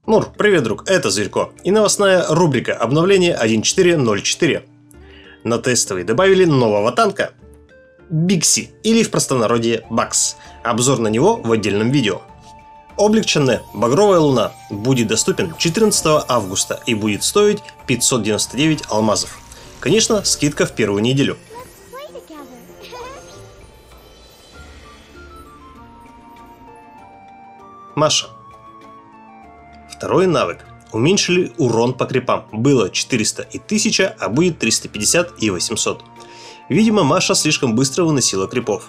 Мур, привет, друг, это Зверько и новостная рубрика обновления 1.4.0.4. На тестовый добавили нового танка Бикси, или в простонародье Бакс. Обзор на него в отдельном видео. Облик Чанне «Багровая луна» будет доступен 14 августа и будет стоить 599 алмазов. Конечно, скидка в первую неделю. Маша. Второй навык. Уменьшили урон по крипам. Было 400 и 1000, а будет 350 и 800. Видимо, Маша слишком быстро выносила крипов.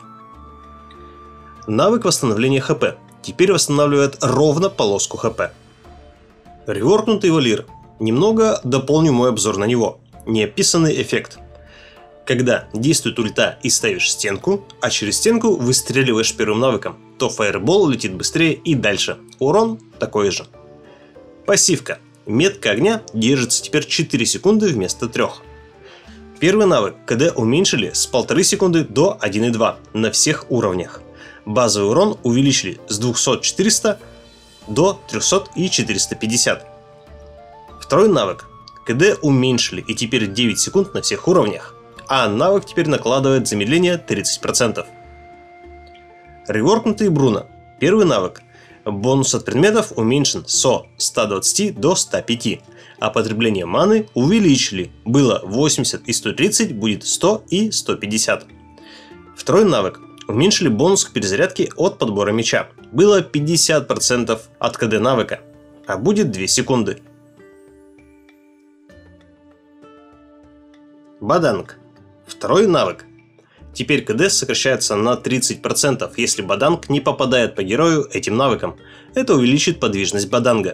Навык восстановления ХП. Теперь восстанавливает ровно полоску ХП. Реворкнутый Валир. Немного дополню мой обзор на него. Неописанный эффект. Когда действует ульта и ставишь стенку, а через стенку выстреливаешь первым навыком, то фаербол летит быстрее и дальше. Урон такой же. Пассивка. Метка огня держится теперь 4 секунды вместо 3. Первый навык КД уменьшили с 1,5 секунды до 1,2 на всех уровнях. Базовый урон увеличили с 200-400 до 300 и 450. Второй навык КД уменьшили и теперь 9 секунд на всех уровнях, а навык теперь накладывает замедление 30%. Реворкнутый Бруно. Первый навык. Бонус от предметов уменьшен со 120 до 105, а потребление маны увеличили. Было 80 и 130, будет 100 и 150. Второй навык. Уменьшили бонус к перезарядке от подбора меча. Было 50% от КД навыка, а будет 2 секунды. Баданг. Второй навык. Теперь КД сокращается на 30%, если баданг не попадает по герою этим навыком. Это увеличит подвижность баданга.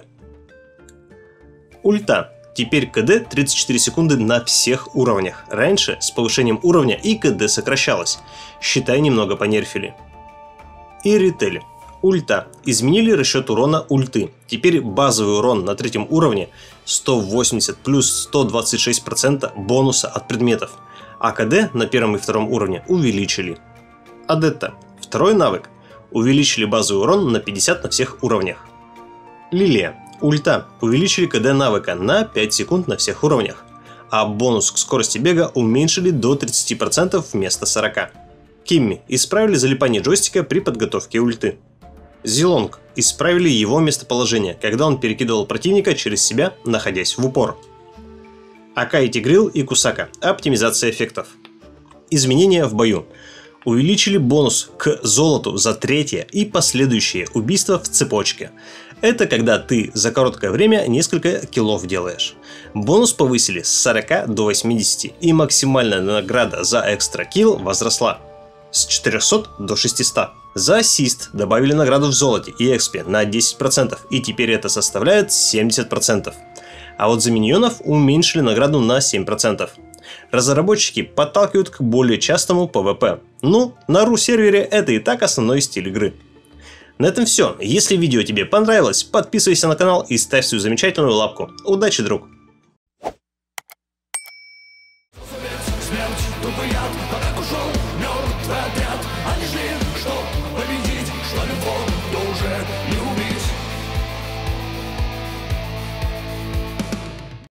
Ульта. Теперь КД 34 секунды на всех уровнях. Раньше с повышением уровня и КД сокращалось. Считай, немного понерфили. И ретель. Ульта. Изменили расчет урона ульты. Теперь базовый урон на третьем уровне 180 плюс 126% бонуса от предметов. А КД на первом и втором уровне увеличили. Адетта. Второй навык. Увеличили базовый урон на 50 на всех уровнях. Лилия. Ульта. Увеличили КД навыка на 5 секунд на всех уровнях. А бонус к скорости бега уменьшили до 30% вместо 40. Кимми. Исправили залипание джойстика при подготовке ульты. Зилонг. Исправили его местоположение, когда он перекидывал противника через себя, находясь в упор. Акай Тигрил и Кусака. Оптимизация эффектов. Изменения в бою. Увеличили бонус к золоту за третье и последующие убийства в цепочке. Это когда ты за короткое время несколько киллов делаешь. Бонус повысили с 40 до 80, и максимальная награда за экстра килл возросла с 400 до 600. За ассист добавили награду в золоте и экспе на 10%, и теперь это составляет 70%. А вот за миньонов уменьшили награду на 7%. Разработчики подталкивают к более частому PvP. Ну, на RU сервере это и так основной стиль игры. На этом все. Если видео тебе понравилось, подписывайся на канал и ставь свою замечательную лапку. Удачи, друг! Смерть, тупый яд, пока ушел мертвый отряд. Они жили, чтоб победить, что любовь